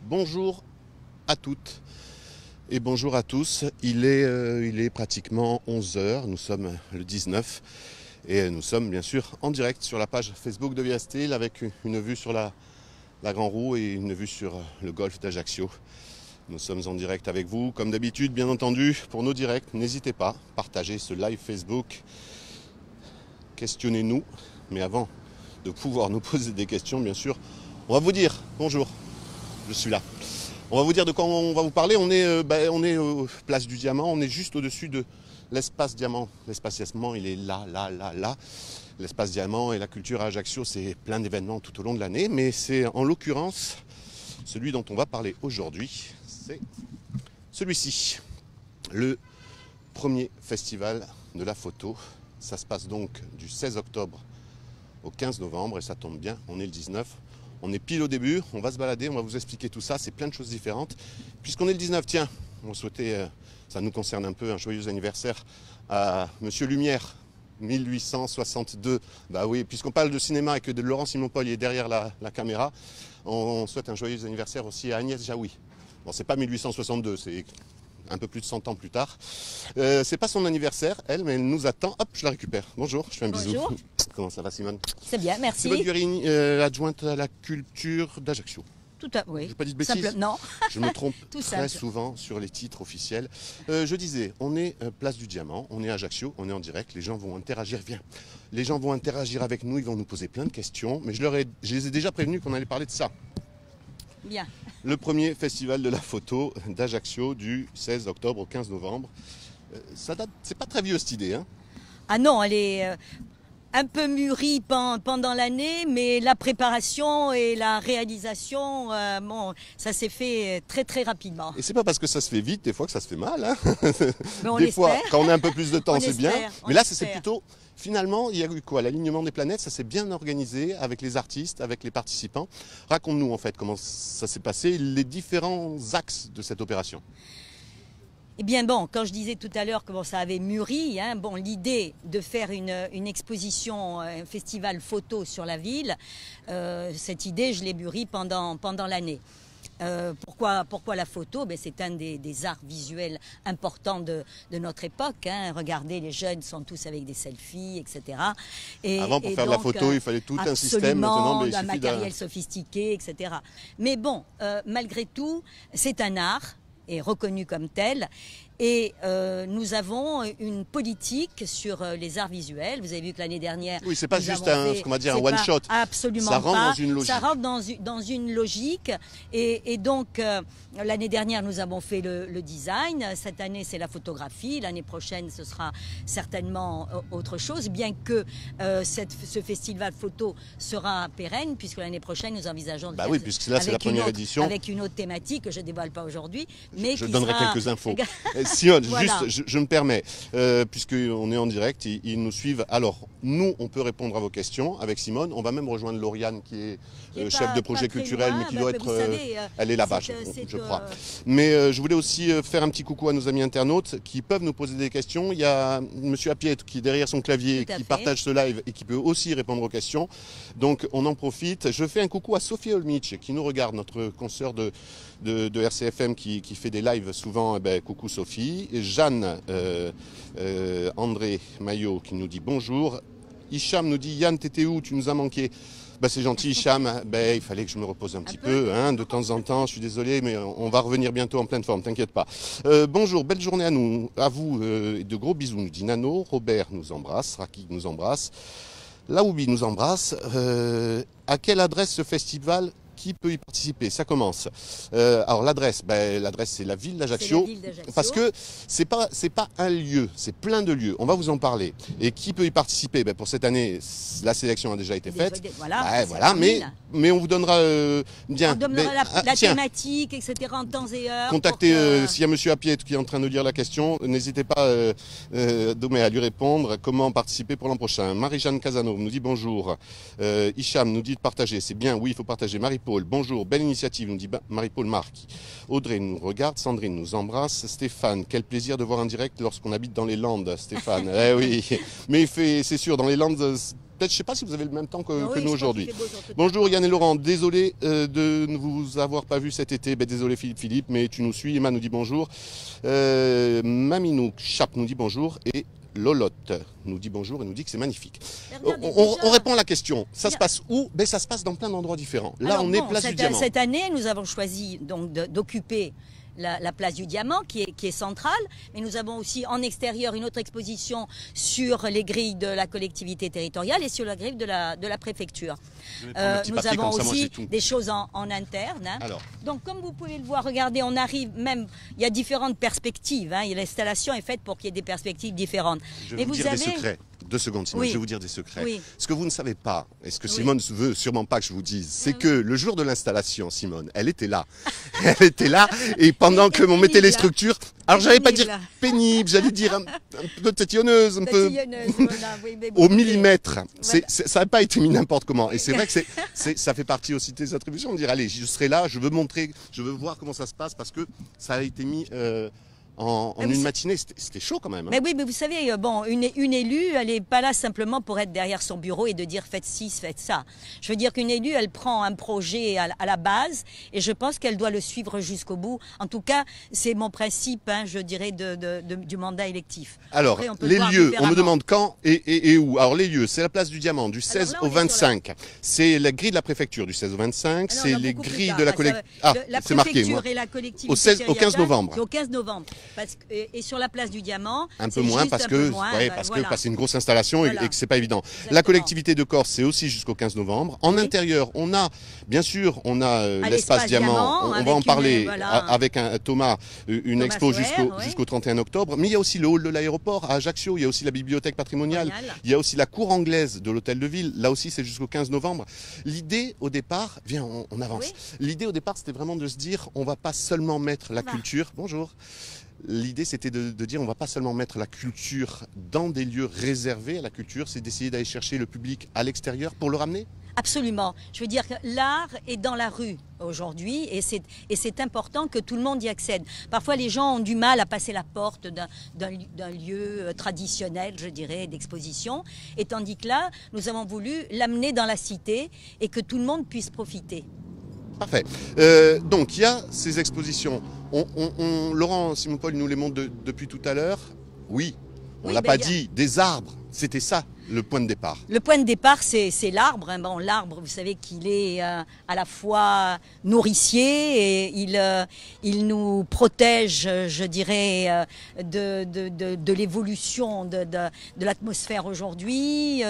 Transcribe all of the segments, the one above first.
Bonjour à toutes et bonjour à tous. Il est pratiquement 11 h, nous sommes le 19 et nous sommes bien sûr en direct sur la page Facebook de Via Steel avec une vue sur la Grand Roue et une vue sur le golfe d'Ajaccio. Nous sommes en direct avec vous, comme d'habitude bien entendu, pour nos directs. N'hésitez pas, partagez ce live Facebook, questionnez-nous, mais avant de pouvoir nous poser des questions, bien sûr, on va vous dire bonjour. Je suis là. On va vous dire de quoi on va vous parler. On est place du Diamant. On est juste au-dessus de l'espace Diamant. L'espace Diamant, il est là. L'espace Diamant et la culture à Ajaccio, c'est plein d'événements tout au long de l'année. Mais c'est en l'occurrence celui dont on va parler aujourd'hui. C'est celui-ci. Le premier festival de la photo. Ça se passe donc du 16 octobre au 15 novembre. Et ça tombe bien, on est le 19. On est pile au début, on va se balader, on va vous expliquer tout ça, c'est plein de choses différentes. Puisqu'on est le 19, tiens, on souhaitait, ça nous concerne un peu, un joyeux anniversaire à Monsieur Lumière, 1862. Bah oui, puisqu'on parle de cinéma et que de Laurent Simon-Paul est derrière la caméra, on souhaite un joyeux anniversaire aussi à Agnès Jaoui. Bon, c'est pas 1862, c'est un peu plus de 100 ans plus tard. C'est pas son anniversaire, elle, mais elle nous attend. Hop, je la récupère. Bonjour, je fais un bisou. Bonjour. Comment ça va, Simone? C'est bien, merci. Simone Guérini, adjointe à la culture d'Ajaccio. Tout à oui. J'ai pas dit de bêtises. Simple, non. Je me trompe Tout très simple. souvent sur les titres officiels. Je disais, on est place du Diamant, on est à Ajaccio, on est en direct, les gens vont interagir, viens. Les gens vont interagir avec nous, ils vont nous poser plein de questions, mais je les ai déjà prévenus qu'on allait parler de ça. Bien. Le premier festival de la photo d'Ajaccio du 16 octobre au 15 novembre. Ça date, c'est pas très vieux cette idée, hein? Ah non, elle est un peu mûrie pendant l'année, mais la préparation et la réalisation, bon, ça s'est fait très très rapidement. Et c'est pas parce que ça se fait vite, des fois que ça se fait mal, hein? Mais on Des fois, l'espère. quand on a un peu plus de temps, On c'est bien. espère, Mais là, c'est espère. plutôt... Finalement, il y a eu quoi? L'alignement des planètes, ça s'est bien organisé avec les artistes, avec les participants. Raconte-nous en fait comment ça s'est passé, les différents axes de cette opération. Eh bien bon, quand je disais tout à l'heure comment ça avait mûri, hein, bon, l'idée de faire une exposition, un festival photo sur la ville, cette idée, je l'ai mûrie pendant l'année. Pourquoi la photo? Ben, c'est un des arts visuels importants de notre époque. Hein. Regardez, les jeunes sont tous avec des selfies, etc. Avant, pour faire de la photo, il fallait tout un système. Maintenant, il un suffit matériel sophistiqué, etc. Mais bon, malgré tout, c'est un art est reconnu comme tel. Et nous avons une politique sur les arts visuels. Vous avez vu que l'année dernière... Oui, c'est pas juste ce qu'on va dire un c'est one-shot. Absolument ça rentre pas. dans une logique. Ça rentre dans une logique. Et donc, l'année dernière, nous avons fait le design. Cette année, c'est la photographie. L'année prochaine, ce sera certainement autre chose, bien que ce festival photo sera pérenne, puisque l'année prochaine, nous envisageons de bah faire oui, puisque là, c'est la première édition. Avec une autre thématique que je ne dévoile pas aujourd'hui. Mais je qui donnerai sera... quelques infos. Simone, Voilà. juste, je me permets, puisqu'on est en direct, ils nous suivent. Alors, nous, on peut répondre à vos questions avec Simone. On va même rejoindre Lauriane, qui est chef de projet culturel, mais qui doit être... elle est là-bas, je crois. Mais je voulais aussi faire un petit coucou à nos amis internautes qui peuvent nous poser des questions. Il y a Monsieur Apiette qui est derrière son clavier, qui partage ce live et qui peut aussi répondre aux questions. Donc, on en profite. Je fais un coucou à Sophie Olmich, qui nous regarde, notre consoeur de RCFM qui fait des lives souvent. Eh ben, coucou Sophie. Jeanne André Maillot qui nous dit bonjour. Hicham nous dit Yann, t'étais où? Tu nous as manqué. Ben, c'est gentil Hicham. Ben, il fallait que je me repose un petit peu, hein, de temps en temps. Je suis désolé, mais on va revenir bientôt en pleine forme, t'inquiète pas. Bonjour, belle journée à vous. De gros bisous, nous dit Nano. Robert nous embrasse. Raki nous embrasse. Laoubi nous embrasse. À quelle adresse ce festival? Qui peut y participer? Ça commence. Alors l'adresse, l'adresse c'est la ville d'Ajaccio, parce que c'est pas un lieu, c'est plein de lieux. On va vous en parler. Et qui peut y participer? Pour cette année, la sélection a déjà été faite. Voilà, mais on vous donnera bien. On donnera la thématique, etc. en temps et heure. Contactez s'il y a Monsieur Apiette qui est en train de lire la question. N'hésitez pas à lui répondre. Comment participer pour l'an prochain? Marie-Jeanne Casano nous dit bonjour. Hicham nous dit de partager. C'est bien, oui, il faut partager. Marie-Paul, bonjour, belle initiative, nous dit Marie-Paul Marc. Audrey nous regarde, Sandrine nous embrasse. Stéphane, quel plaisir de voir un direct lorsqu'on habite dans les Landes, Stéphane. Eh oui, mais c'est sûr, dans les Landes, peut-être, je ne sais pas si vous avez le même temps que nous aujourd'hui. Bonjour Yann et Laurent, désolé de ne vous avoir pas vu cet été. Ben, désolé Philippe, mais tu nous suis. Emma nous dit bonjour. Maminou Chap nous dit bonjour. Et Lolotte nous dit bonjour et nous dit que c'est magnifique. On répond à la question. Ça se passe où? Ben, ça se passe dans plein d'endroits différents. Là, alors, on est place du Diamant. Cette année, nous avons choisi donc d'occuper la place du Diamant qui est centrale, mais nous avons aussi en extérieur une autre exposition sur les grilles de la collectivité territoriale et sur la grille de la préfecture. Nous avons aussi des choses en interne. Hein. Donc comme vous pouvez le voir, regardez, on arrive même, il y a différentes perspectives. Hein, l'installation est faite pour qu'il y ait des perspectives différentes. Je vais vous dire des secrets. 2 secondes, Simone, je vais vous dire des secrets. Ce que vous ne savez pas, et ce que Simone ne veut sûrement pas que je vous dise, c'est que le jour de l'installation, Simone, elle était là. Elle était là, et pendant que l'on mettait les structures, alors j'allais pas dire pénible, j'allais dire un peu tatillonneuse, un peu au millimètre. Ça n'a pas été mis n'importe comment. Et c'est vrai que ça fait partie aussi des attributions, de dire allez, je serai là, je veux montrer, je veux voir comment ça se passe, parce que ça a été mis... En une matinée, c'était chaud quand même. Hein. Mais oui, mais vous savez, bon, une élue, elle n'est pas là simplement pour être derrière son bureau et de dire faites ci, faites ça. Je veux dire qu'une élue, elle prend un projet à la base et je pense qu'elle doit le suivre jusqu'au bout. En tout cas, c'est mon principe, hein, je dirais, du mandat électif. Alors, après, les lieux, on me demande quand et où. Alors, les lieux, c'est la place du Diamant, du 16 au 25. C'est la grille de la préfecture du 16 au 25. C'est les grilles de la collectivité. Ah, c'est marqué, moi. Et la collectivité au 15 novembre. Au 15 novembre. Et sur la place du Diamant, un peu moins parce que c'est une grosse installation et que c'est pas évident. Exactement. La collectivité de Corse, c'est aussi jusqu'au 15 novembre. En intérieur, on a l'espace Diamant. On va en parler avec Thomas, une expo jusqu'au 31 octobre. Mais il y a aussi le hall de l'aéroport à Ajaccio. Il y a aussi la bibliothèque patrimoniale. Il y a aussi la cour anglaise de l'hôtel de ville. Là aussi, c'est jusqu'au 15 novembre. L'idée au départ, viens, on avance. Oui. L'idée au départ, c'était vraiment de se dire, on va pas seulement mettre la culture. Bonjour. L'idée, c'était de dire on ne va pas seulement mettre la culture dans des lieux réservés à la culture, c'est d'essayer d'aller chercher le public à l'extérieur pour le ramener. Absolument. Je veux dire que l'art est dans la rue aujourd'hui et c'est important que tout le monde y accède. Parfois, les gens ont du mal à passer la porte d'un lieu traditionnel, je dirais, d'exposition. Et tandis que là, nous avons voulu l'amener dans la cité et que tout le monde puisse profiter. Parfait. Donc, il y a ces expositions. Laurent Simon-Paul nous les montre depuis tout à l'heure. Oui, on ne l'a pas dit, des arbres. C'était ça, le point de départ. Le point de départ, c'est l'arbre. Hein. Bon, l'arbre, vous savez qu'il est à la fois nourricier et il nous protège, je dirais, de l'évolution de l'atmosphère aujourd'hui.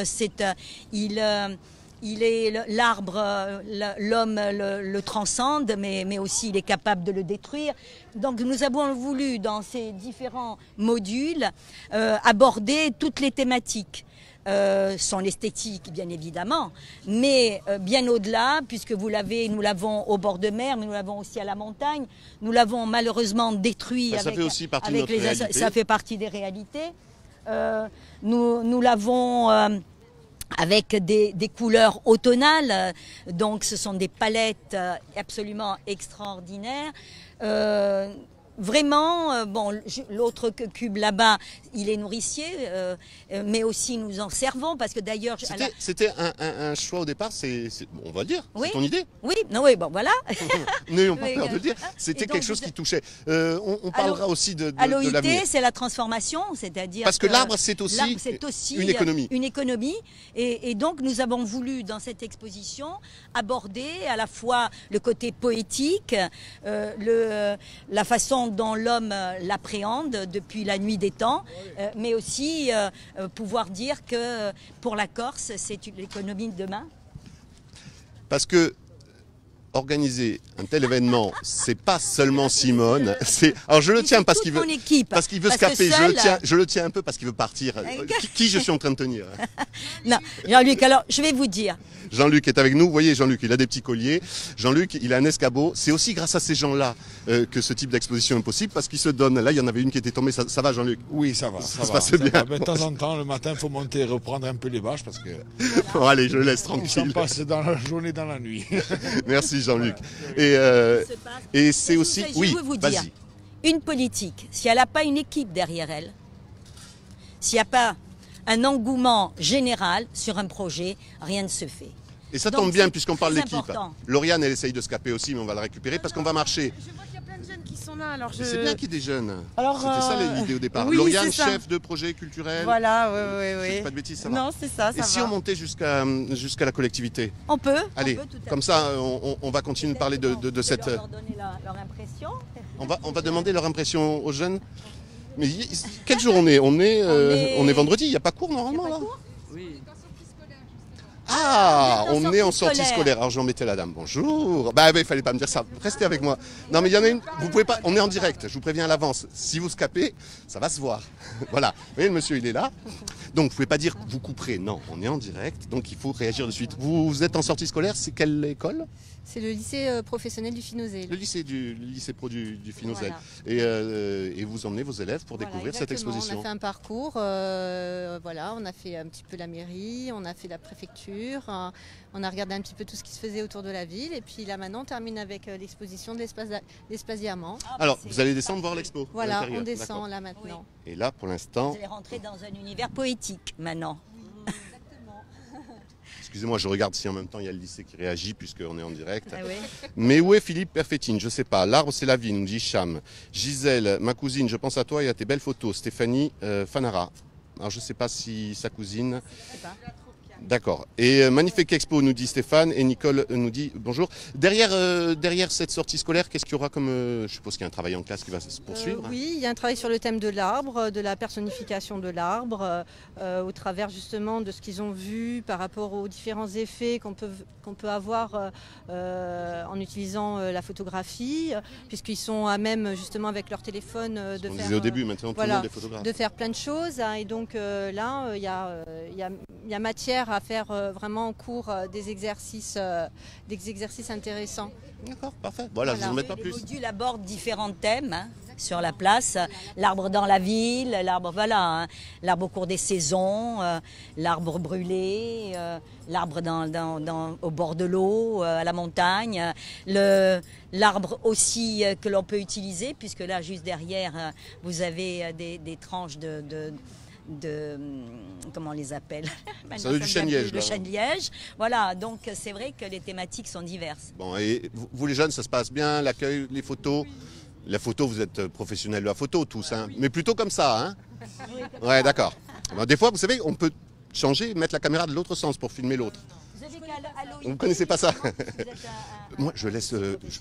L'arbre, l'homme le transcende, mais aussi il est capable de le détruire. Donc nous avons voulu, dans ces différents modules, aborder toutes les thématiques. Son esthétique, bien évidemment, mais bien au-delà, puisque nous l'avons au bord de mer, mais nous l'avons aussi à la montagne. Nous l'avons malheureusement détruit ça fait aussi partie de notre réalité. Ça fait partie des réalités. Nous l'avons... avec des couleurs automnales, donc ce sont des palettes absolument extraordinaires. Vraiment, bon, l'autre cube là-bas, il est nourricier, mais aussi nous en servons parce que d'ailleurs... C'était un choix au départ, on va le dire, c'est ton idée. Oui, non, oui, bon, voilà. N'ayons pas peur de le dire, c'était quelque chose qui touchait. On parlera aussi de l'avenir. À l'OIT, c'est la transformation, c'est-à-dire... Parce que l'arbre, c'est aussi une économie. Une économie, et donc nous avons voulu, dans cette exposition, aborder à la fois le côté poétique, la façon dont l'homme l'appréhende depuis la nuit des temps, mais aussi pouvoir dire que pour la Corse, c'est l'économie de demain. Parce que organiser un tel événement, c'est pas seulement Simone. Alors je le tiens parce qu'il veut se caper. Je le tiens un peu parce qu'il veut partir. Qui je suis en train de tenir? Non, Jean-Luc. Alors je vais vous dire. Jean-Luc est avec nous. Vous voyez, Jean-Luc, il a des petits colliers. Jean-Luc, il a un escabeau. C'est aussi grâce à ces gens-là que ce type d'exposition est possible parce qu'ils se donnent. Là, il y en avait une qui était tombée. Ça va, Jean-Luc? Oui, ça va. Ça se passe bien. De temps en temps, le matin, il faut monter et reprendre un peu les bâches parce que. Bon, allez, je le laisse tranquille. On passe dans la journée, dans la nuit. Merci, Jean-Luc. Et c'est aussi. Je veux vous dire, une politique, si elle n'a pas une équipe derrière elle, s'il n'y a pas un engouement général sur un projet, rien ne se fait. Et ça tombe bien puisqu'on parle d'équipe. Lauriane, elle essaye de se caper aussi, mais on va la récupérer parce qu'on va marcher. Je vois qu'il y a plein de jeunes qui sont là. C'est bien qu'il y ait des jeunes. C'était ça l'idée au départ. Oui, Lauriane, chef de projet culturel. Voilà, oui. Je ne dis pas de bêtises, ça va. Non, c'est ça, Et si on montait jusqu'à la collectivité? On peut. Allez, comme ça, on va continuer de parler de cette... leur donner leur impression. On va demander leur impression aux jeunes. Mais quel jour on est? On est vendredi, il n'y a pas cours normalement là? Oui. Ah, on est en sortie scolaire. Alors j'en mettais la dame. Bonjour. Bah il fallait pas me dire ça. Restez avec moi. Non mais il y en a une. Vous pouvez pas. On est en direct. Je vous préviens à l'avance. Si vous scapez, ça va se voir. Voilà. Vous voyez le monsieur, il est là. Donc vous pouvez pas dire vous couperez. Non, on est en direct. Donc il faut réagir de suite. Vous êtes en sortie scolaire. C'est quelle école? C'est le lycée professionnel du Finozé. Le lycée pro du Finozé. Voilà. Et vous emmenez vos élèves pour découvrir cette exposition. On a fait un parcours. Voilà, on a fait un petit peu la mairie, on a fait la préfecture, on a regardé un petit peu tout ce qui se faisait autour de la ville. Et puis là maintenant, on termine avec l'exposition de l'espace Diamant. Alors, vous allez descendre voir l'expo. Voilà, on descend là maintenant. Oui. Et là, pour l'instant... Vous allez rentrer dans un univers poétique maintenant. Excusez-moi, je regarde si en même temps il y a le lycée qui réagit puisqu'on est en direct. Ah oui. Mais où est Philippe Perfettine? Je ne sais pas. L'arbre, c'est la vie, nous dit Cham. Gisèle, ma cousine, je pense à toi et à tes belles photos. Stéphanie Fanara. Alors je ne sais pas si sa cousine... Je sais pas. D'accord. Et magnifique expo, nous dit Stéphane, et Nicole nous dit bonjour. Derrière cette sortie scolaire, qu'est-ce qu'il y aura comme... je suppose qu'il y a un travail en classe qui va se poursuivre. Oui, il y a un travail sur le thème de l'arbre, de la personnification de l'arbre, au travers justement de ce qu'ils ont vu par rapport aux différents effets qu'on peut avoir en utilisant la photographie, puisqu'ils sont à même justement avec leur téléphone de faire... On disait au début, maintenant tout le monde est photographe. De faire plein de choses, hein, et donc là, il y a matière à faire vraiment en cours des exercices intéressants. D'accord, parfait. Voilà, je ne vous en mets pas plus. Les modules abordent différents thèmes sur la place. L'arbre dans la ville, l'arbre l'arbre au cours des saisons, l'arbre brûlé, l'arbre au bord de l'eau, à la montagne, l'arbre aussi que l'on peut utiliser, puisque là, juste derrière, vous avez des tranches de comment on les appelle? Ça du chêne-liège. Le chêne-liège. Voilà, donc c'est vrai que les thématiques sont diverses. Bon, et vous les jeunes, ça se passe bien, l'accueil, les photos? La photo, vous êtes professionnels de la photo tous, hein, mais plutôt comme ça, hein? Ouais, d'accord. Des fois, vous savez, on peut changer, mettre la caméra de l'autre sens pour filmer l'autre. Vous ne connaissez pas ça? Moi, je laisse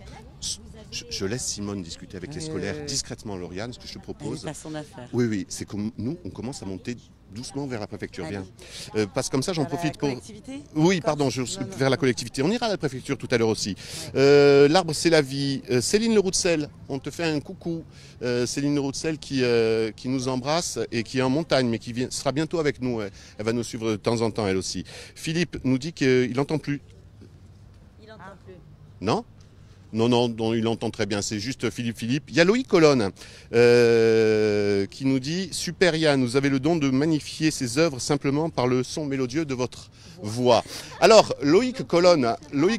Simone discuter avec les scolaires discrètement, Lauriane, ce que je te propose. Oui, c'est comme nous, on commence à monter doucement vers la préfecture. Viens. Parce que comme ça, j'en profite pour... Oui, pardon, vers la collectivité. On ira à la préfecture tout à l'heure aussi. L'arbre, c'est la vie. Céline Leroux-de-Selle, on te fait un coucou. Céline Leroux-de-Selle qui nous embrasse et qui est en montagne, mais qui sera bientôt avec nous. Elle va nous suivre de temps en temps, elle aussi. Philippe nous dit qu'il n'entend plus. Il n'entend plus. Non ? Non, il entend très bien, c'est juste Philippe. Il y a Loïc Colonne qui nous dit « Super Yann, vous avez le don de magnifier ces œuvres simplement par le son mélodieux de votre voix. » Alors, Loïc Colonne,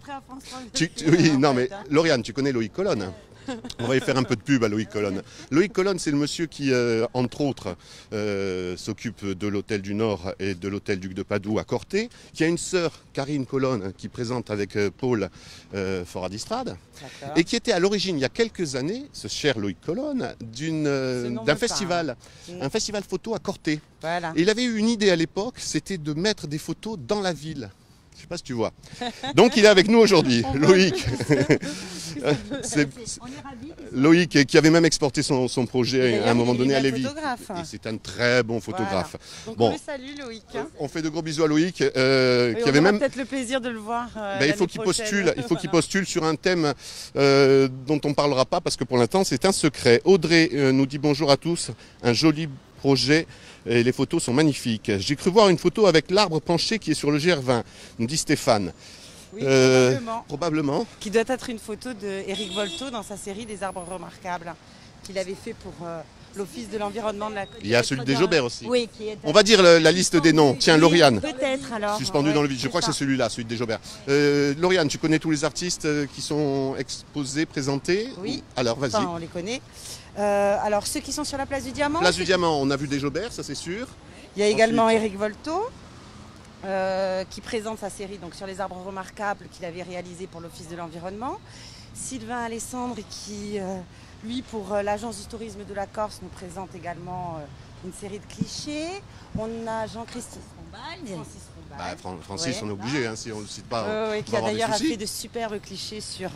Lauriane, tu connais Loïc Colonne? On va y faire un peu de pub à Loïc Colonne. Loïc Colonne, c'est le monsieur qui, entre autres, s'occupe de l'hôtel du Nord et de l'hôtel Duc de Padoue à Corté, qui a une sœur, Karine Colonne, qui présente avec Paul Fora d'Istrade, et qui était à l'origine, il y a quelques années, ce cher Loïc Colonne, d'un festival, un festival photo à Corté. Voilà. Et il avait eu une idée à l'époque, c'était de mettre des photos dans la ville. Je ne sais pas si tu vois. Donc il est avec nous aujourd'hui, Loïc. Loïc qui avait même exporté son projet à un moment donné à Lévis. Et c'est un très bon photographe. Voilà. Donc on le salue Loïc. On fait de gros bisous à Loïc. Qui avait même peut-être le plaisir de le voir. Il faut qu'il postule sur un thème dont on ne parlera pas parce que pour l'instant c'est un secret. Audrey nous dit bonjour à tous. Un joli projet. Et les photos sont magnifiques. J'ai cru voir une photo avec l'arbre penché qui est sur le GR20, nous dit Stéphane. Oui, probablement. Qui doit être une photo d'Éric Volto dans sa série des arbres remarquables qu'il avait fait pour l'Office de l'environnement de la... Il y a celui des Jaubert aussi. Oui, on va dire la liste des noms. Tiens, Lauriane. Peut-être alors. Suspendu dans le vide. Je crois que c'est celui-là, celui des Jaubert. Lauriane, tu connais tous les artistes qui sont exposés, présentés? Oui. Alors, vas-y. Enfin, on les connaît. Alors, ceux qui sont sur la place du Diamant. Place du Diamant, on a vu des Jaubert, ça c'est sûr. Il y a également Éric Volto qui présente sa série donc, sur les arbres remarquables qu'il avait réalisé pour l'Office de l'environnement. Sylvain Alessandre qui, lui, pour l'Agence du tourisme de la Corse, nous présente également une série de clichés. On a Jean-Christophe Francis, on est obligé, hein, si on ne le cite pas. Qui a d'ailleurs fait de superbes clichés sur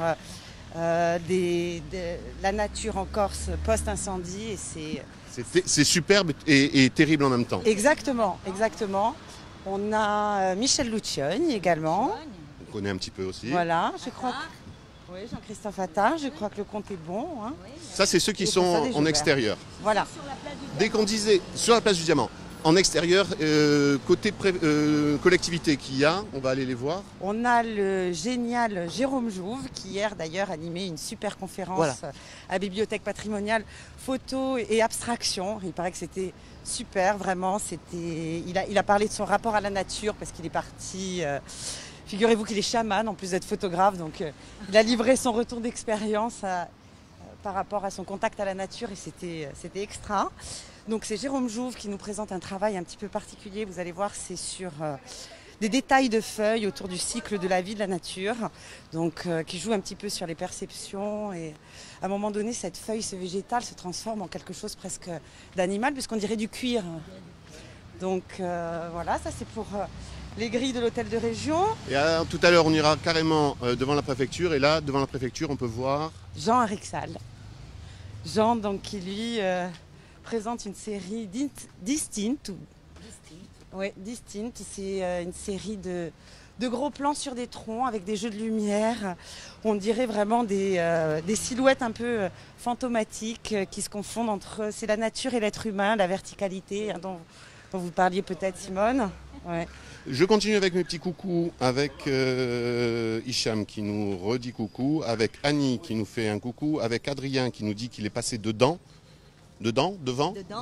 la nature en Corse post-incendie. C'est superbe et terrible en même temps. Exactement, exactement. On a Michel Lucioni également. On connaît un petit peu aussi. Voilà, je crois que... Oui, Jean-Christophe Attard, je crois que le compte est bon. Hein. Ça, c'est ceux qui sont en extérieur. Voilà. Dès qu'on disait sur la place du Diamant, en extérieur, côté collectivité qu'il y a, on va aller les voir. On a le génial Jérôme Jouve qui hier d'ailleurs animé une super conférence à Bibliothèque patrimoniale, photo et abstraction. Il paraît que c'était super, vraiment. Il a parlé de son rapport à la nature parce qu'il est parti... Figurez-vous qu'il est chaman en plus d'être photographe, donc il a livré son retour d'expérience par rapport à son contact à la nature et c'était extra. Donc c'est Jérôme Jouve qui nous présente un travail un petit peu particulier, vous allez voir, c'est sur des détails de feuilles autour du cycle de la vie de la nature, donc qui joue un petit peu sur les perceptions et à un moment donné cette feuille, ce végétal se transforme en quelque chose presque d'animal puisqu'on dirait du cuir. Donc voilà, ça c'est pour... les grilles de l'hôtel de région. Et alors, tout à l'heure, on ira carrément devant la préfecture. Et là, devant la préfecture, on peut voir... Jean Arixal. Jean, donc, qui lui présente une série Distinct. Oui, Distinct. C'est une série de gros plans sur des troncs avec des jeux de lumière. On dirait vraiment des silhouettes un peu fantomatiques qui se confondent entre... C'est la nature et l'être humain, la verticalité hein, dont vous parliez peut-être, Simone. Ouais. Je continue avec mes petits coucous, avec Hicham qui nous redit coucou, avec Annie qui nous fait un coucou, avec Adrien qui nous dit qu'il est passé devant Devant, je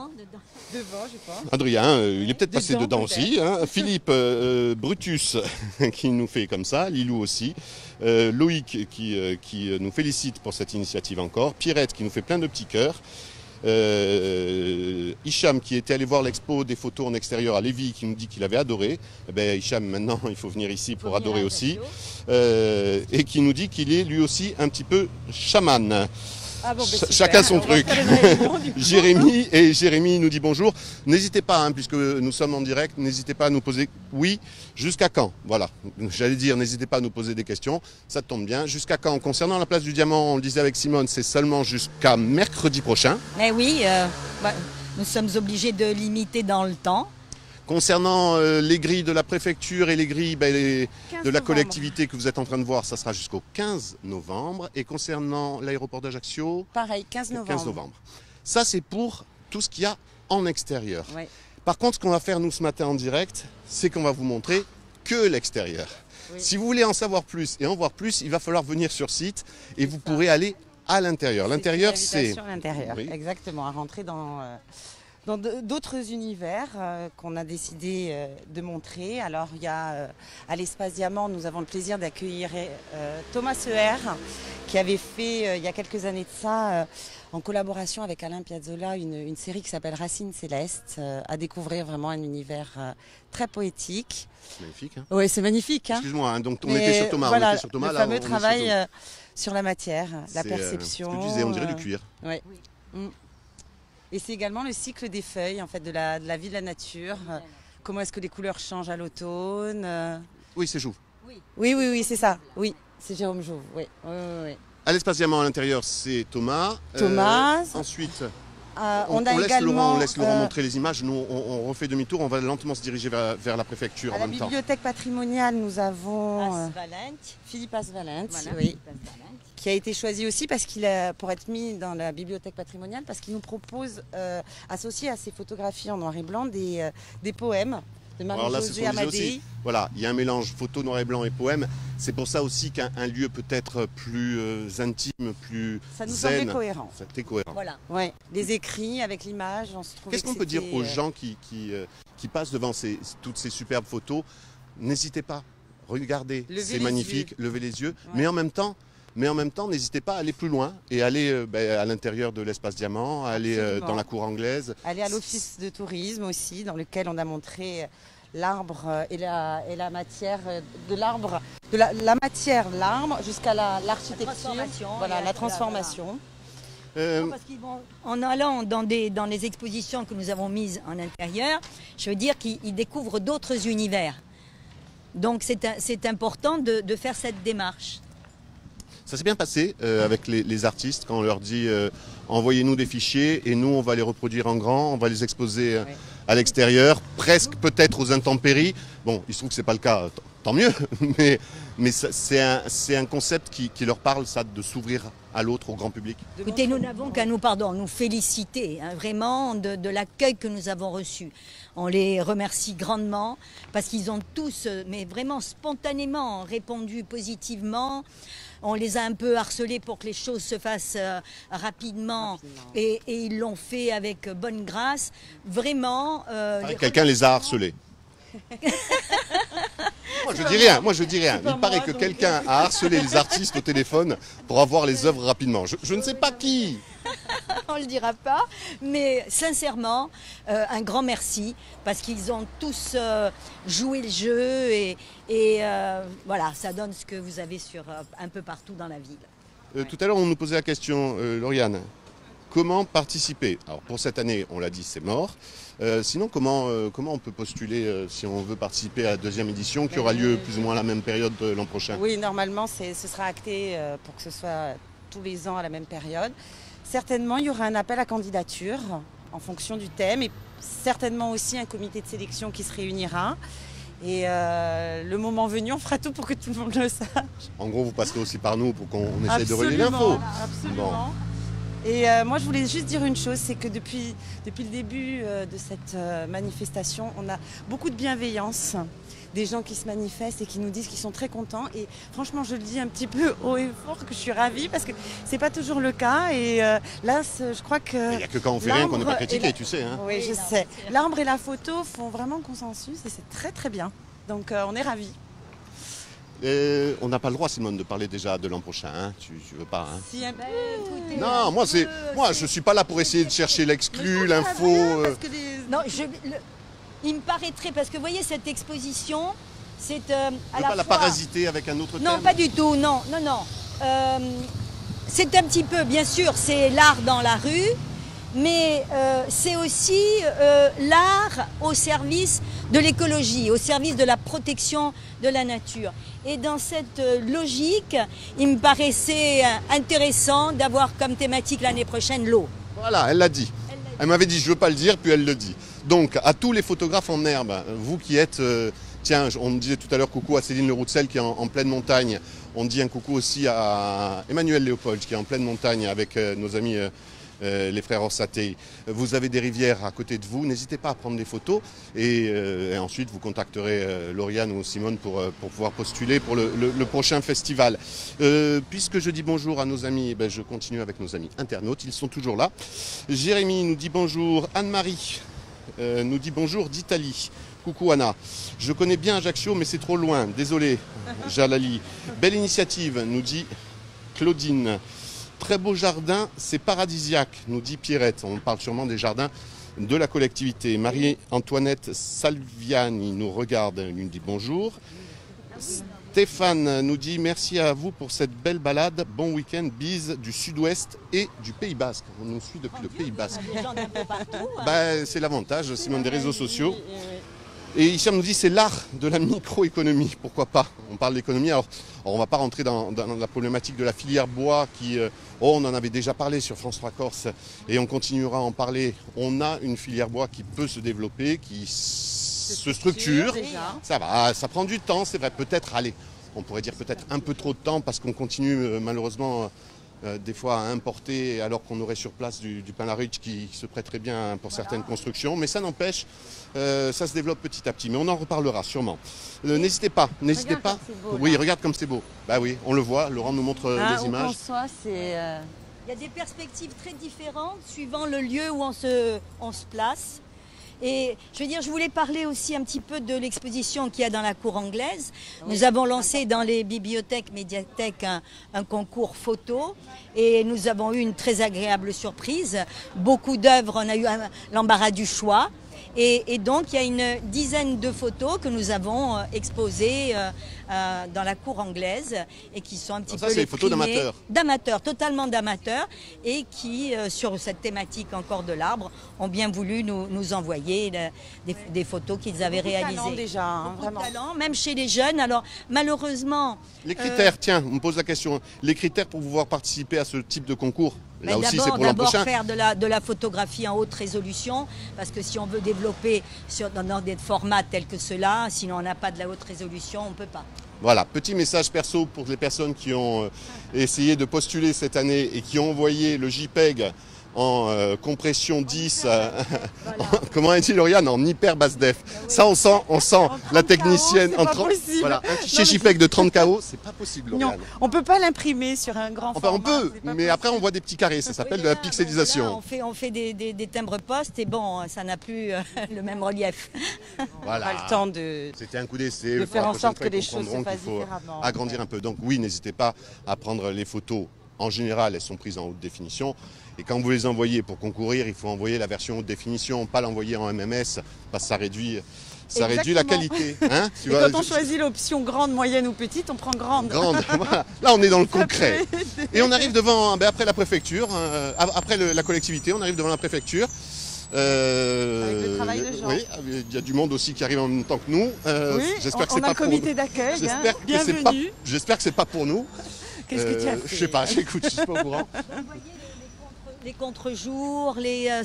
pense. Adrien, il est peut-être passé dedans aussi. Hein. Philippe Brutus qui nous fait comme ça, Lilou aussi. Loïc qui nous félicite pour cette initiative encore. Pierrette qui nous fait plein de petits cœurs. Hicham qui était allé voir l'expo des photos en extérieur à Lévis qui nous dit qu'il avait adoré. Eh ben, Hicham, maintenant il faut venir ici pour adorer aussi. Et qui nous dit qu'il est lui aussi un petit peu chaman. Ah bon, chacun son truc. Jérémy nous dit bonjour. N'hésitez pas, hein, puisque nous sommes en direct, n'hésitez pas à nous poser oui, jusqu'à quand. Voilà, j'allais dire, n'hésitez pas à nous poser des questions, ça tombe bien. Jusqu'à quand? Concernant la place du Diamant, on le disait avec Simone, c'est seulement jusqu'à mercredi prochain. Eh oui, nous sommes obligés de limiter dans le temps. Concernant les grilles de la préfecture et les grilles de la collectivité que vous êtes en train de voir, ça sera jusqu'au 15 novembre. Et concernant l'aéroport d'Ajaccio, pareil, 15 novembre. Ça, c'est pour tout ce qu'il y a en extérieur. Oui. Par contre, ce qu'on va faire, nous, ce matin en direct, c'est qu'on va vous montrer que l'extérieur. Oui. Si vous voulez en savoir plus et en voir plus, il va falloir venir sur site et vous pourrez aller à l'intérieur. L'intérieur, c'est... Sur l'intérieur, oui. Exactement, à rentrer dans d'autres univers qu'on a décidé de montrer. Alors il y a à l'Espace Diamant, nous avons le plaisir d'accueillir Thomas Seher qui avait fait il y a quelques années de ça en collaboration avec Alain Piazzolla une série qui s'appelle Racines Célestes, à découvrir vraiment un univers très poétique. C'est magnifique. Hein. Oui, c'est magnifique. Hein. Excuse-moi, hein, donc on était sur Thomas. Voilà, on était sur Thomas, le fameux travail sur la matière, la perception. Ce que tu disais, on dirait du cuir. Ouais. Oui. Et c'est également le cycle des feuilles, en fait, de la vie de la nature. Comment est-ce que les couleurs changent à l'automne. Oui, c'est Jouve. Oui, c'est ça. Oui, c'est Jérôme Jouve. Oui. À l'Espace Diamant à l'intérieur, c'est Thomas. Ensuite, on laisse Laurent montrer les images. Nous, on refait demi-tour. On va lentement se diriger vers la préfecture en même temps. À la bibliothèque patrimoniale, nous avons Philippe Asvalent. Voilà, oui. Qui a été choisi aussi parce pour être mis dans la bibliothèque patrimoniale, parce qu'il nous propose, associé à ses photographies en noir et blanc, des poèmes de Marie-Josée Amadei. Voilà, il y a un mélange photo noir et blanc et poème. C'est pour ça aussi qu'un lieu peut être plus intime, plus ça nous zen. semblait cohérent. C'était cohérent. Voilà. Ouais. Les écrits avec l'image, on se trouve. Qu'est-ce qu'on peut dire aux gens qui passent devant toutes ces superbes photos? N'hésitez pas, regardez, c'est magnifique, levez les yeux, mais en même temps, Mais en même temps, n'hésitez pas à aller plus loin et aller à l'intérieur de l'espace Diamant, aller dans la cour anglaise. Aller à l'office de tourisme aussi, dans lequel on a montré l'arbre et la matière de l'arbre, la matière, l'arbre, jusqu'à l'architecture, la transformation. Parce en allant dans les expositions que nous avons mises en intérieur, je veux dire qu'ils découvrent d'autres univers. Donc c'est important de faire cette démarche. Ça s'est bien passé avec les artistes quand on leur dit envoyez-nous des fichiers et nous on va les reproduire en grand, on va les exposer à l'extérieur, presque peut-être aux intempéries. Bon, il se trouve que ce n'est pas le cas, tant mieux, mais c'est un concept qui leur parle, ça, de s'ouvrir à l'autre, au grand public. Écoutez, nous n'avons qu'à nous féliciter vraiment de l'accueil que nous avons reçu. On les remercie grandement parce qu'ils ont tous, mais vraiment spontanément, répondu positivement. On les a un peu harcelés pour que les choses se fassent rapidement. Et ils l'ont fait avec bonne grâce. Vraiment. Quelqu'un les a harcelés. Moi je dis rien. Il paraît que quelqu'un a harcelé les artistes au téléphone pour avoir les œuvres rapidement. Je ne sais pas qui. On ne le dira pas, mais sincèrement, un grand merci parce qu'ils ont tous joué le jeu et voilà, ça donne ce que vous avez un peu partout dans la ville. Tout à l'heure, on nous posait la question, Lauriane, comment participer? Alors pour cette année, on l'a dit, c'est mort. Sinon, comment on peut postuler si on veut participer à la deuxième édition qui aura lieu plus ou moins à la même période l'an prochain? Oui, normalement, ce sera acté pour que ce soit tous les ans à la même période. Certainement, il y aura un appel à candidature en fonction du thème et certainement aussi un comité de sélection qui se réunira. Et le moment venu, on fera tout pour que tout le monde le sache. En gros, vous passerez aussi par nous pour qu'on essaye de relayer l'info. Absolument. Bon. Et moi, je voulais juste dire une chose, c'est que depuis le début de cette manifestation, on a beaucoup de bienveillance. Des gens qui se manifestent et qui nous disent qu'ils sont très contents. Et franchement, je le dis un petit peu haut et fort que je suis ravie parce que c'est pas toujours le cas. Et là, je crois que... Il n'y a que quand on fait rien qu'on n'est pas critiqué, tu sais. Hein. Oui, je sais. L'arbre et la photo font vraiment consensus et c'est très très bien. Donc on est ravis. On n'a pas le droit, Simone, de parler déjà de l'an prochain. Hein. Tu veux pas, hein. Si, un peu. Non, moi je suis pas là pour essayer de chercher l'exclu, l'info. Non, il me paraîtrait, parce que vous voyez, cette exposition, c'est à la pas la parasiter avec un autre thème? Non, pas du tout, non. C'est un petit peu, bien sûr, c'est l'art dans la rue, mais c'est aussi l'art au service de l'écologie, au service de la protection de la nature. Et dans cette logique, il me paraissait intéressant d'avoir comme thématique l'année prochaine l'eau. Voilà, elle l'a dit. Elle m'avait dit, je ne veux pas le dire, puis elle le dit. Donc, à tous les photographes en herbe, vous qui êtes... tiens, on me disait tout à l'heure coucou à Céline Leroutsel qui est en pleine montagne. On dit un coucou aussi à Emmanuel Léopold qui est en pleine montagne avec nos amis les frères Orsatei. Vous avez des rivières à côté de vous, n'hésitez pas à prendre des photos et ensuite vous contacterez Lauriane ou Simone pour pouvoir postuler pour le prochain festival. Puisque je dis bonjour à nos amis, je continue avec nos amis internautes, ils sont toujours là. Jérémy nous dit bonjour, Anne-Marie nous dit bonjour d'Italie. Coucou Anna, je connais bien Ajaccio mais c'est trop loin, désolé Jalali. Belle initiative, nous dit Claudine. Très beau jardin, c'est paradisiaque, nous dit Pierrette. On parle sûrement des jardins de la collectivité. Marie-Antoinette Salviani nous regarde, nous dit bonjour. Stéphane nous dit merci à vous pour cette belle balade. Bon week-end, bise du sud-ouest et du Pays Basque. On nous suit depuis le Pays Basque. C'est l'avantage, Simone, des réseaux sociaux. Et Hicham nous dit c'est l'art de la microéconomie, pourquoi pas? On parle d'économie, alors on ne va pas rentrer dans la problématique de la filière bois qui, on en avait déjà parlé sur France 3 Corse et on continuera à en parler. On a une filière bois qui peut se développer, qui se structure. Ça va, ça prend du temps, c'est vrai, peut-être, allez, on pourrait dire peut-être un peu trop de temps parce qu'on continue malheureusement des fois à importer alors qu'on aurait sur place du pain la riche qui se prêterait bien pour certaines constructions, mais ça n'empêche, ça se développe petit à petit, mais on en reparlera sûrement. N'hésitez pas. Beau, oui, regarde comme c'est beau. Bah oui, on le voit, Laurent nous montre les images. Il y a des perspectives très différentes suivant le lieu où on se place. Et je veux dire, je voulais parler aussi un petit peu de l'exposition qu'il y a dans la cour anglaise. Nous avons lancé dans les bibliothèques, médiathèques, un concours photo et nous avons eu une très agréable surprise. Beaucoup d'œuvres, on a eu l'embarras du choix. Et donc, il y a une dizaine de photos que nous avons exposées dans la cour anglaise et qui sont un petit peu c'est les photos d'amateurs. D'amateurs, totalement d'amateurs, et qui, sur cette thématique encore de l'arbre, ont bien voulu nous envoyer des photos qu'ils avaient réalisées. Talent déjà, hein, vraiment. Talent, même chez les jeunes. Alors, malheureusement... Les critères, tiens, on me pose la question. Les critères pour pouvoir participer à ce type de concours? Là aussi, c'est pour l'an prochain. D'abord faire de la photographie en haute résolution, parce que si on veut développer dans des formats tels que ceux-là, sinon on n'a pas de la haute résolution, on ne peut pas. Voilà, petit message perso pour les personnes qui ont essayé de postuler cette année et qui ont envoyé le JPEG en compression 10, voilà. Comment est-il, Lauriane, en hyper basse def. Ça, on sent la technicienne en 30. Voilà, un fichier JPEG de 30 KO, c'est pas possible, Lauriane. Non, on peut pas l'imprimer sur un grand format. On peut, mais après on voit des petits carrés, ça s'appelle de la pixelisation. Là, on fait des timbres postes et bon, ça n'a plus le même relief. Voilà. On a le temps de... C'était un coup d'essai. De faire en sorte que les choses se fassent faut différemment. agrandir un peu. Donc oui, n'hésitez pas à prendre les photos. En général, elles sont prises en haute définition. Et quand vous les envoyez pour concourir, il faut envoyer la version haute définition, pas l'envoyer en MMS, parce que ça réduit la qualité. Hein, et quand on choisit l'option grande, moyenne ou petite, on prend grande. Grande, voilà. Là, on est dans le concret. Et on arrive devant, après la préfecture, après la collectivité, on arrive devant la préfecture. Avec le travail de gens. Oui, il y a du monde aussi qui arrive en même temps que nous. Oui, j'espère que c'est on a pas un comité d'accueil. Bienvenue. J'espère que c'est pas pour nous. Qu'est-ce que tu as fait? Je sais pas, j'écoute, je suis pas au courant. Les contre-jours,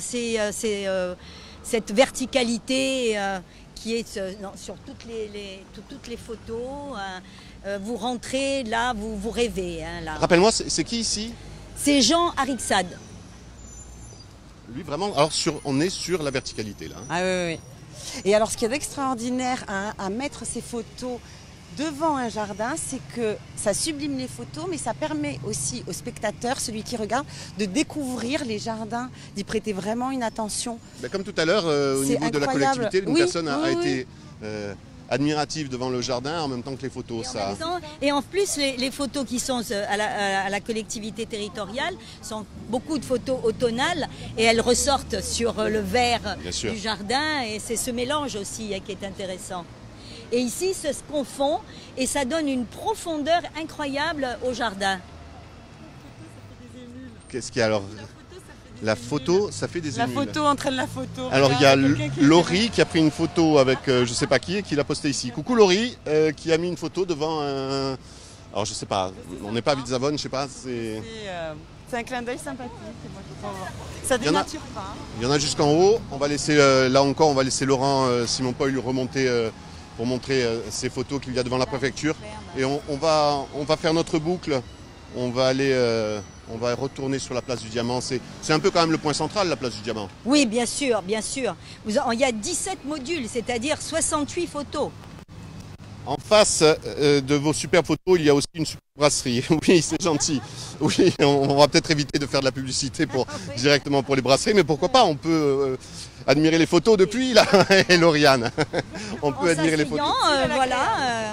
cette verticalité qui est sur toutes les photos. Vous rentrez là, vous rêvez. Hein, là. Rappelle-moi, c'est qui ici? C'est Jean Arixad. Lui, vraiment, alors on est sur la verticalité là. Hein. Ah oui. Et alors, ce qui est extraordinaire à mettre ces photos devant un jardin, c'est que ça sublime les photos, mais ça permet aussi au spectateur, celui qui regarde, de découvrir les jardins, d'y prêter vraiment une attention. Ben, comme tout à l'heure, au niveau incroyable. De la collectivité, une personne a été admirative devant le jardin en même temps que les photos. Et en plus, les photos qui sont à la collectivité territoriale sont beaucoup de photos automnales et elles ressortent sur le vert du jardin et c'est ce mélange aussi qui est intéressant. Et ici, ça se confond et ça donne une profondeur incroyable au jardin. Qu'est-ce qu'il y a alors? La photo, ça fait des émules. La photo entraîne la photo. Alors il y a Laurie qui a pris une photo avec je sais pas qui et qui l'a postée ici. Coucou Laurie, qui a mis une photo devant un... Alors je sais pas, on n'est pas à Vitzavone, je sais pas, c'est... C'est un clin d'œil sympathique. Ça dénature pas. Il y en a jusqu'en haut. On va laisser, là encore, on va laisser Laurent Simon Paul lui remonter pour montrer ces photos qu'il y a devant la préfecture. Et on va faire notre boucle. On va retourner sur la place du Diamant. C'est un peu quand même le point central, la place du Diamant. Oui, bien sûr, bien sûr. Il y a 17 modules, c'est-à-dire 68 photos. En face de vos super photos, il y a aussi une super brasserie. Oui, c'est gentil. Oui, on va peut-être éviter de faire de la publicité directement pour les brasseries, mais pourquoi pas, on peut admirer les photos depuis là, et Lauriane. On peut admirer les photos. Voilà.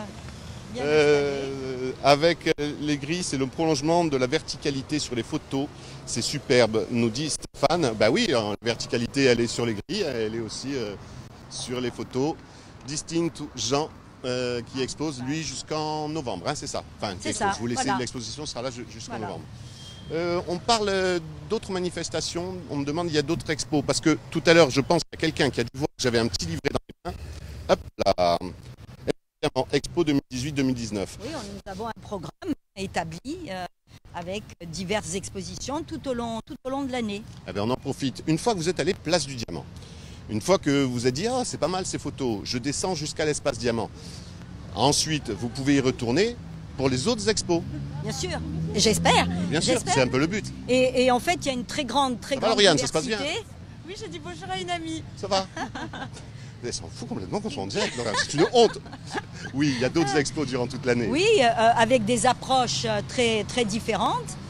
Avec les grilles, c'est le prolongement de la verticalité sur les photos. C'est superbe, nous dit Stéphane. Bah oui, la verticalité, elle est sur les grilles, elle est aussi sur les photos. Distinct Jean. Qui expose lui jusqu'en novembre, hein, c'est ça. Enfin, vous laissez l'exposition sera là jusqu'en novembre. On parle d'autres manifestations, on me demande il y a d'autres expos, parce que tout à l'heure je pense qu'il y a quelqu'un qui a dû voir que j'avais un petit livret dans les mains. Hop là, Expo 2018-2019. Oui, nous avons un programme établi avec diverses expositions tout au long de l'année. Eh bien, on en profite. Une fois que vous êtes allé place du Diamant, une fois que vous avez dit « Ah, c'est pas mal ces photos », je descends jusqu'à l'espace Diamant. Ensuite, vous pouvez y retourner pour les autres expos. Bien sûr, j'espère. Bien sûr, c'est un peu le but. Et en fait, il y a une très grande Lauriane, ça se passe bien? Oui, j'ai dit bonjour à une amie. Ça va? Elle s'en fout complètement qu'on soit en direct, c'est une honte. Oui, il y a d'autres expos durant toute l'année. Oui, avec des approches très, très différentes.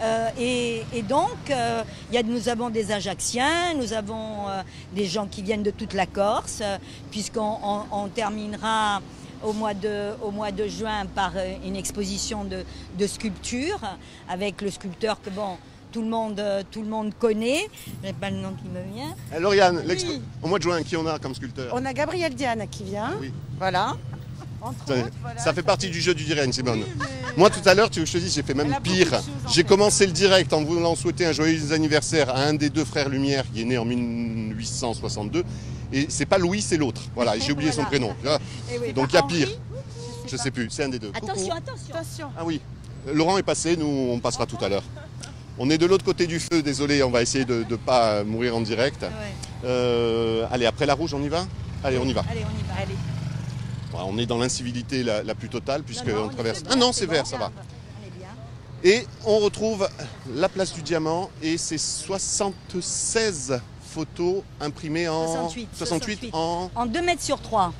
Et donc, nous avons des Ajacciens, nous avons des gens qui viennent de toute la Corse, puisqu'on terminera au mois de juin par une exposition de sculpture avec le sculpteur que tout le monde connaît. Je n'ai pas le nom qui me vient. Lauriane, oui. Au mois de juin, qui on a comme sculpteur? On a Gabriel Diane qui vient. Oui. Voilà. Ça fait partie du jeu du direct, Simone. Oui, mais... Moi, tout à l'heure, tu veux que je te dise, j'ai fait même pire. J'ai commencé le direct en voulant souhaiter un joyeux anniversaire à un des deux frères Lumière qui est né en 1862. Et c'est pas Louis, c'est l'autre. Voilà, j'ai oublié son prénom. Oui, donc il y a pire. Je sais plus, c'est un des deux. Attention, attention. Ah oui, Laurent est passé, nous on passera tout à l'heure. On est de l'autre côté du feu, désolé, on va essayer de ne pas mourir en direct. Ouais. Allez, après la rouge, on y va? Allez, on y va. Allez, on y va, allez. Voilà, on est dans l'incivilité la plus totale puisqu'on traverse... Ah non, c'est vert, ça va. Et on retrouve la place du Diamant et c'est 76 photos imprimées en... 68 en 2 mètres sur 3.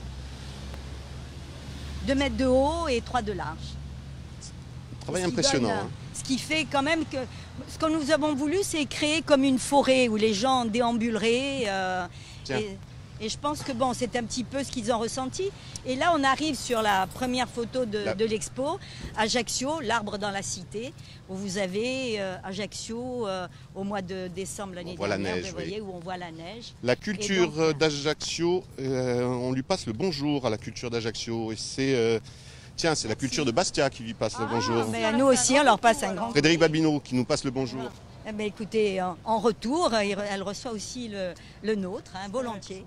2 mètres de haut et 3 de large. Travail impressionnant. Ce qui fait quand même que... Ce que nous avons voulu, c'est créer comme une forêt où les gens déambuleraient. Et je pense que c'est un petit peu ce qu'ils ont ressenti. Et là, on arrive sur la première photo de l'expo, Ajaccio, l'arbre dans la cité, où vous avez Ajaccio au mois de décembre l'année dernière, vous voyez, où on voit la neige. La culture d'Ajaccio, on lui passe le bonjour à la culture d'Ajaccio. Et c'est... Tiens, c'est la culture de Bastia qui lui passe le bonjour. Mais nous aussi, on leur passe un grand... Frédéric Balbino qui nous passe le bonjour. Eh bien, écoutez, en retour, elle reçoit aussi le nôtre, volontiers.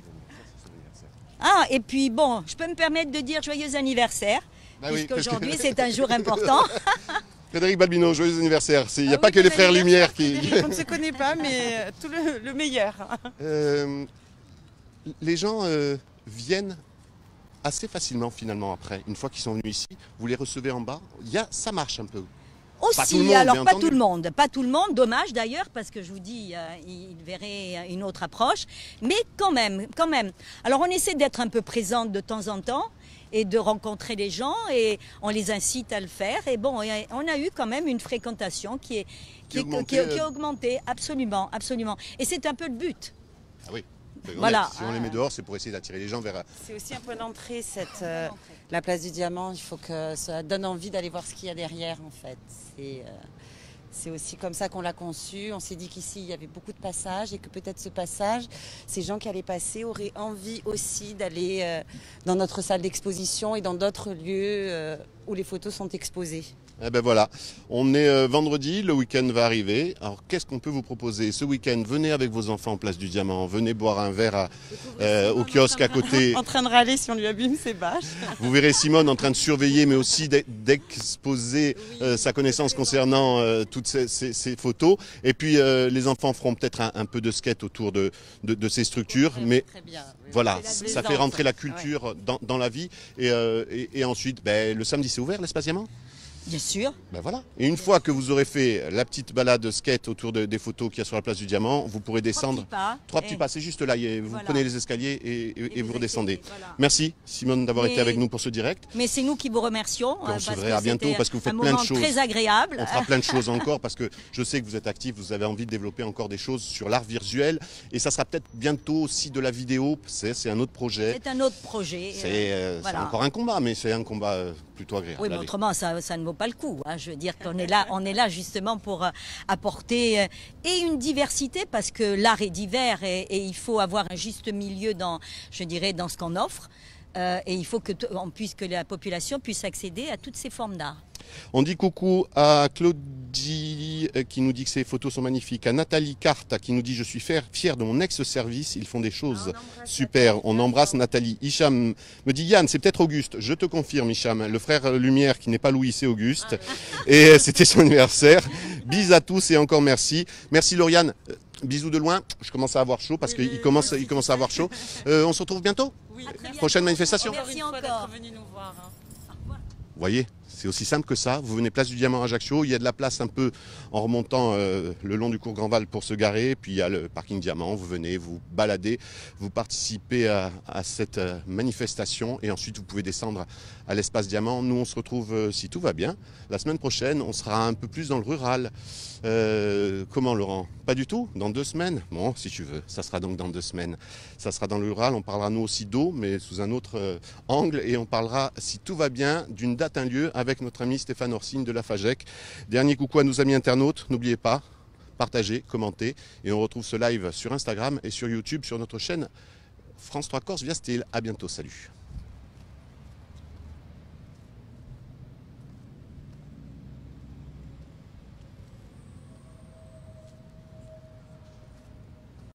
Ah, et puis je peux me permettre de dire joyeux anniversaire, puisqu'aujourd'hui c'est un jour important. Frédéric Balbino, joyeux anniversaire. Il n'y a pas que les frères Lumière qui... On ne se connaît pas, mais tout le meilleur. Les gens viennent assez facilement finalement après, une fois qu'ils sont venus ici. Vous les recevez en bas, ça marche un peu. Aussi, alors pas tout le monde, dommage d'ailleurs, parce que je vous dis, il verrait une autre approche, mais quand même. Alors on essaie d'être un peu présente de temps en temps et de rencontrer les gens et on les incite à le faire. Et on a eu quand même une fréquentation qui a augmenté, absolument. Et c'est un peu le but. Ah oui. Voilà. Si on les met dehors, c'est pour essayer d'attirer les gens vers... C'est aussi un point d'entrée, la place du Diamant. Il faut que ça donne envie d'aller voir ce qu'il y a derrière, en fait. C'est aussi comme ça qu'on l'a conçu. On s'est dit qu'ici, il y avait beaucoup de passages et que peut-être ce passage, ces gens qui allaient passer auraient envie aussi d'aller dans notre salle d'exposition et dans d'autres lieux où les photos sont exposées. Eh ben voilà, on est vendredi, le week-end va arriver. Alors qu'est-ce qu'on peut vous proposer? Ce week-end, venez avec vos enfants en place du Diamant, venez boire un verre au kiosque à côté. En train de râler si on lui abîme ses bâches. Vous verrez Simone en train de surveiller, mais aussi d'exposer sa connaissance concernant toutes ces photos. Et puis les enfants feront peut-être un peu de skate autour de ces structures. Mais très bien. Voilà, ça fait rentrer la culture dans la vie. Et ensuite, le samedi c'est ouvert l'espace Diamant? Bien sûr. Ben voilà. Et une fois que vous aurez fait la petite balade skate autour des photos qu'il y a sur la place du Diamant, vous pourrez descendre. Trois petits pas, c'est juste là. Vous prenez les escaliers et vous redescendez. Voilà. Merci Simone d'avoir été avec nous pour ce direct. Mais c'est nous qui vous remercions. On se verra à bientôt parce que vous faites plein de choses. Très agréable. On fera plein de choses encore parce que je sais que vous êtes actifs, vous avez envie de développer encore des choses sur l'art visuel. Et ça sera peut-être bientôt aussi de la vidéo. C'est un autre projet. C'est un autre projet. C'est encore un combat, mais c'est un combat plutôt agréable. Oui, mais autrement, ça ne vaut pas le coup. Je veux dire qu'on est là justement pour apporter une diversité parce que l'art est divers et il faut avoir un juste milieu dans ce qu'on offre. Et il faut que la population puisse accéder à toutes ces formes d'art. On dit coucou à Claudie qui nous dit que ces photos sont magnifiques, à Nathalie Carte qui nous dit je suis fier de mon ex-service, ils font des choses super. On embrasse Nathalie. Hicham me dit Yann, c'est peut-être Auguste. Je te confirme Hicham, le frère Lumière qui n'est pas Louis, c'est Auguste. Et c'était son anniversaire. Bis à tous et encore merci. Merci Lauriane. Bisous de loin, je commence à avoir chaud parce qu'il commence à avoir chaud. On se retrouve bientôt. Oui, prochaine manifestation. Merci encore. Vous voyez, C'est aussi simple que ça. Vous venez place du Diamant à Ajaccio, il y a de la place un peu en remontant le long du cours Grandval pour se garer, puis il y a le parking Diamant, vous venez, vous baladez, vous participez à cette manifestation et ensuite vous pouvez descendre à l'espace Diamant. Nous on se retrouve, si tout va bien, la semaine prochaine, on sera un peu plus dans le rural. Comment Laurent? Pas du tout? Dans 2 semaines? Bon, si tu veux, ça sera donc dans 2 semaines. Ça sera dans le rural, on parlera nous aussi d'eau, mais sous un autre angle, et on parlera, si tout va bien, d'une date, un lieu, avec notre ami Stéphane Orsine de la FAGEC. Dernier coucou à nos amis internautes, n'oubliez pas, partagez, commentez, et on retrouve ce live sur Instagram et sur YouTube, sur notre chaîne France 3 Corse via Style. À bientôt, salut.